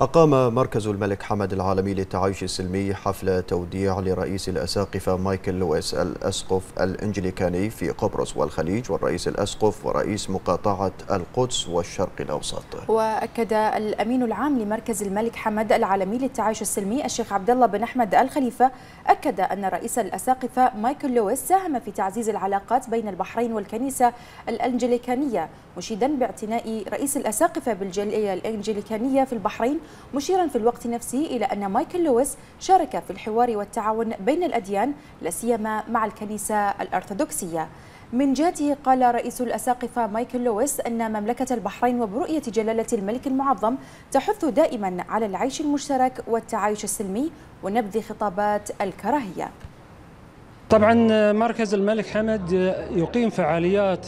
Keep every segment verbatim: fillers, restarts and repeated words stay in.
أقام مركز الملك حمد العالمي للتعايش السلمي حفل توديع لرئيس الأساقفة مايكل لويس الأسقف الإنجليكاني في قبرص والخليج والرئيس الأسقف ورئيس مقاطعة القدس والشرق الأوسط. وأكد الأمين العام لمركز الملك حمد العالمي للتعايش السلمي الشيخ عبد الله بن أحمد الخليفة أكد أن رئيس الأساقفة مايكل لويس ساهم في تعزيز العلاقات بين البحرين والكنيسة الإنجليكانية، مشيدا باعتناء رئيس الأساقفة بالجالية الإنجليكانية في البحرين، مشيرا في الوقت نفسه إلى أن مايكل لويس شارك في الحوار والتعاون بين الأديان لا سيما مع الكنيسة الأرثوذكسية. من جهته قال رئيس الأساقفة مايكل لويس أن مملكة البحرين وبرؤية جلالة الملك المعظم تحث دائما على العيش المشترك والتعايش السلمي ونبذ خطابات الكراهية. طبعا مركز الملك حمد يقيم فعاليات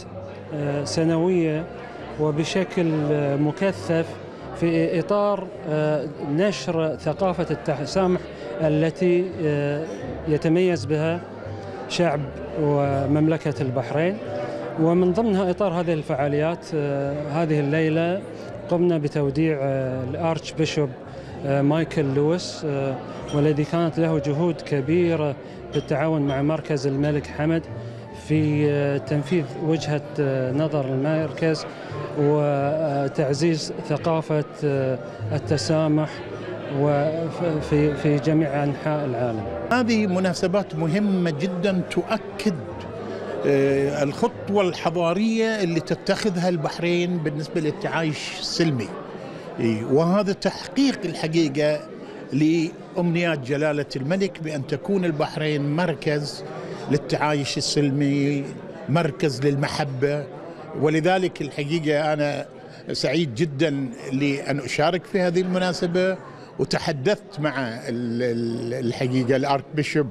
سنوية وبشكل مكثف في إطار نشر ثقافة التسامح التي يتميز بها شعب ومملكة البحرين. ومن ضمنها إطار هذه الفعاليات هذه الليلة قمنا بتوديع الأرش بيشوب مايكل لويس، والذي كانت له جهود كبيرة بالتعاون مع مركز الملك حمد في تنفيذ وجهة نظر المركز وتعزيز ثقافة التسامح وفي في جميع أنحاء العالم. هذه مناسبات مهمة جدا تؤكد الخطوة الحضارية اللي تتخذها البحرين بالنسبة للتعايش السلمي، وهذا تحقيق الحقيقة لأمنيات جلالة الملك بأن تكون البحرين مركز للتعايش السلمي، مركز للمحبة. ولذلك الحقيقة أنا سعيد جدا لأن أشارك في هذه المناسبة، وتحدثت مع الحقيقة الأرك بيشوب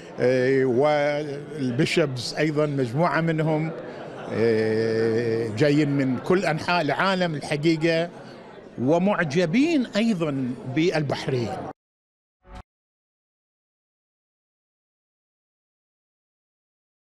والبيشوبز أيضا، مجموعة منهم جايين من كل أنحاء العالم الحقيقة ومعجبين أيضا بالبحرين.